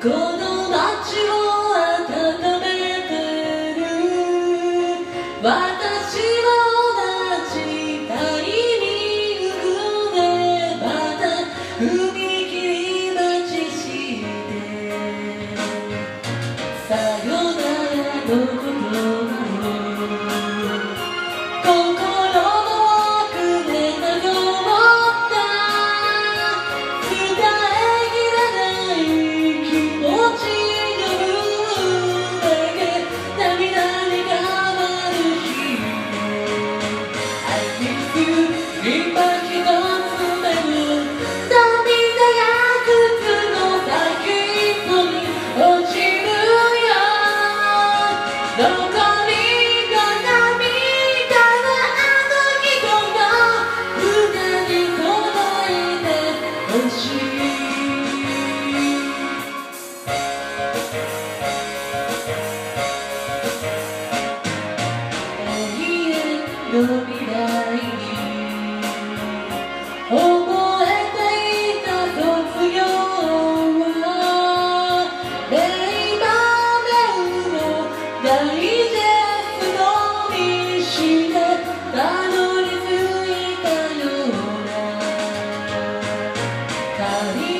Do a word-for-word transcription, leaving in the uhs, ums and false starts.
この街を温めてる私は同じタイミングでまた踏切待ちしてさよならの言葉を心の奥でなぞった伝えきれない気持ちの分だけ涙に変わる日々 I miss you 今一つ目の涙が靴の先っぽに落ちるよどこにこの涙はあの人の歌に届いてほしい永遠の未来に覚えていた卒業は名場面をダイジェストにしてたどり着いたような